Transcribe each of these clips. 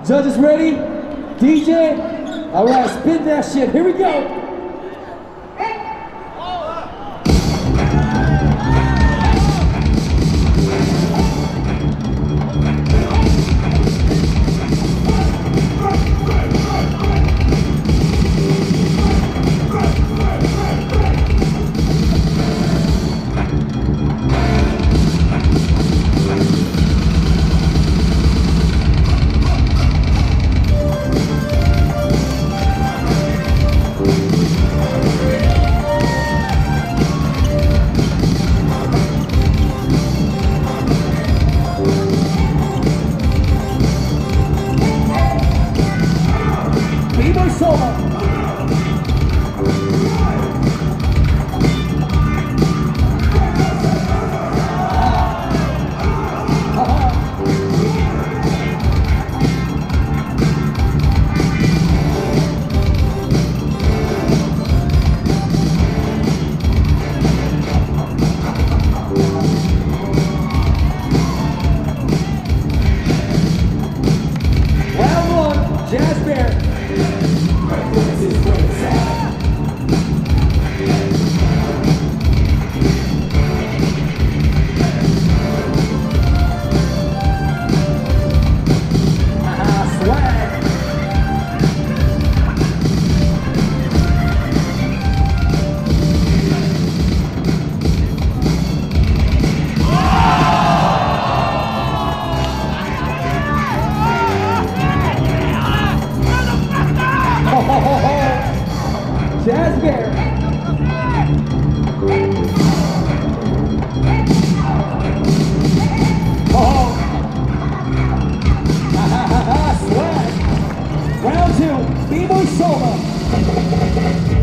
Judges ready? DJ? Alright, spin that shit. Here we go. Jazz Bear. Oh. Swag. Round two, B-Boy Solo.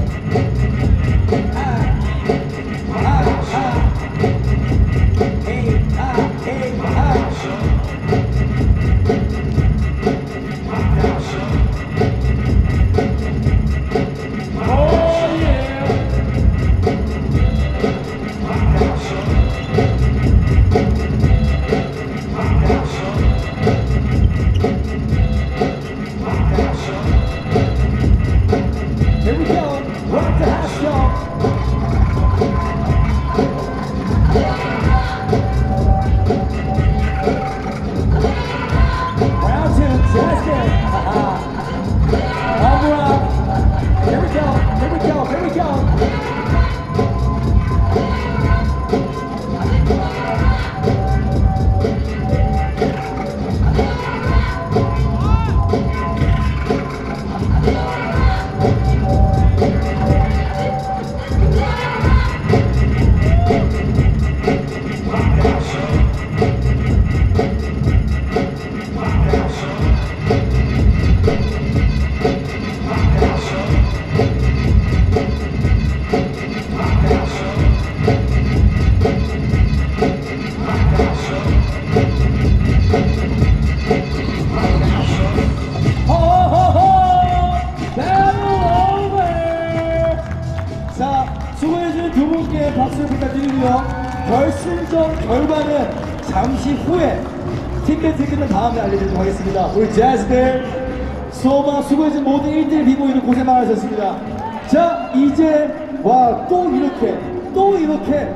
수고해준 두 분께 박수를 부탁드리고요. 결승전 결과는 잠시 후에 팀 배틀 끝난 다음에 알려드리도록 하겠습니다. 우리 재즈벨, 소마 수고해준 모든 1대1 비보이들 고생 많으셨습니다. 자, 이제 와 또 이렇게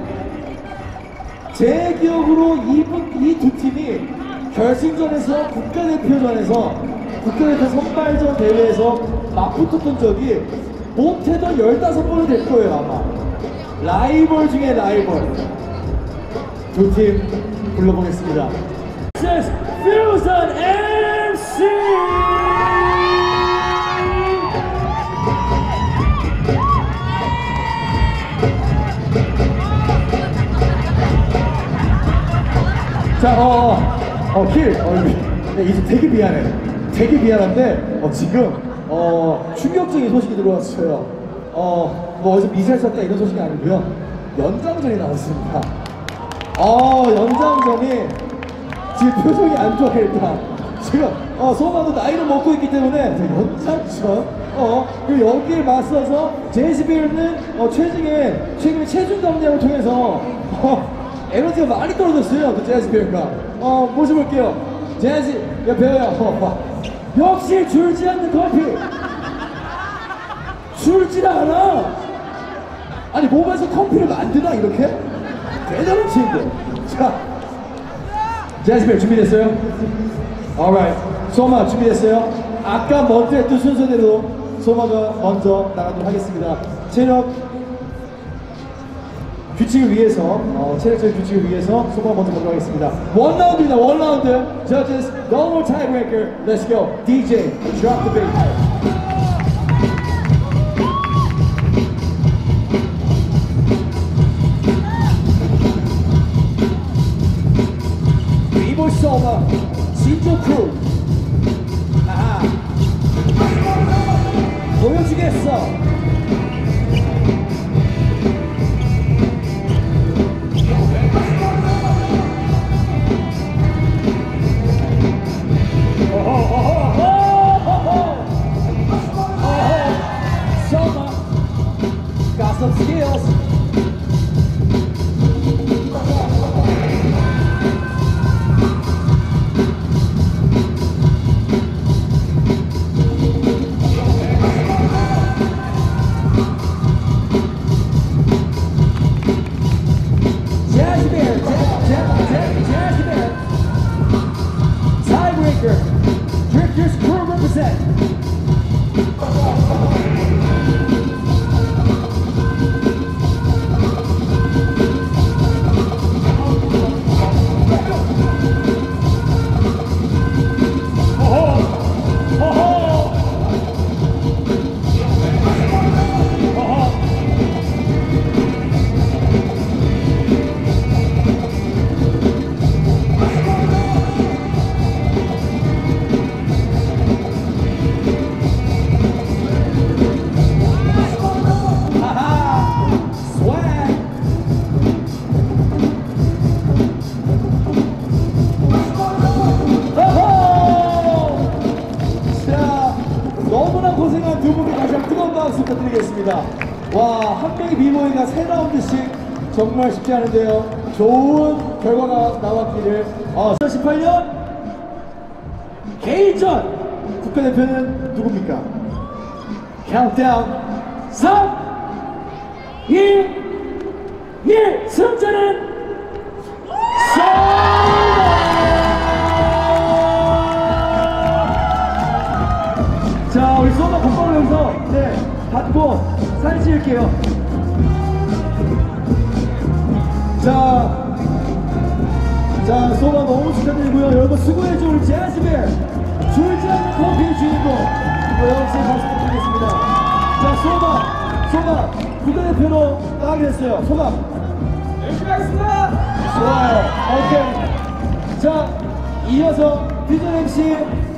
제 기억으로 이 두 팀이 결승전에서 국가대표 선발전 대회에서 맞붙었던 적이 못해도 15번은 될 거예요, 아마. 라이벌 중에 라이벌. 두 팀 불러보겠습니다. 퓨전 MC! 자, 이제 되게 미안한데, 지금, 충격적인 소식이 들어왔어요. 뭐 어디서 미사일 쐈다 이런 소식이 아니고요. 연장전이 나왔습니다. 연장전이 지금 표정이 안 좋아, 일단. 지금, 소마도 나이를 먹고 있기 때문에, 연장전, 그리고 여기에 맞서서, 제시빌은, 최근에 체중 감량을 통해서, 에너지가 많이 떨어졌어요, 그 제시빌가. 모셔볼게요. 재즈, 야, 배워요. 역시 줄지 않는 커피. 줄질 않아. 아니, 몸에서 커피를 만드나, 이렇게? 대단한 친구. 자, 재즈벨 준비됐어요? Alright. 소마 준비됐어요? 아까 먼저 했던 순서대로 소마가 먼저 나가도록 하겠습니다. 체력 규칙을 위해서, 체력적인 규칙을 위해서 소마 먼저 보도록 하겠습니다. 원 라운드입니다. 원 라운드. Judges, no more tiebreaker. Let's go. DJ, drop the beat. 비보 소마, 진조 크루. 아하. 보여주겠어. Got some skills. Jazzy Bear, Jazzy Bear. Tiebreaker. Drifter's crew represent. 너무나 고생한 두 분께 다시 한번 뜨거운 박수 부탁드리겠습니다. 와, 한 명의 비보이가 3라운드씩 정말 쉽지 않은데요. 좋은 결과가 나왔기를. 2018년 개인전 국가대표는 누굽니까? 카운트다운 3, 2, 1. 승자는 자, 우리 소마 국방을 여기서 받고 사진 찍을게요. 자, 소마 너무 축하드리고요. 여러분 수고해줘. 우리 재즈벨 줄지 않는 커피의 주인공. 여러분 박수 부탁드리겠습니다. 자, 소마 국가대표로 나가게 됐어요. 소감. 열심히 하겠습니다. 좋아요. 오케이. 자, 이어서 비전 MC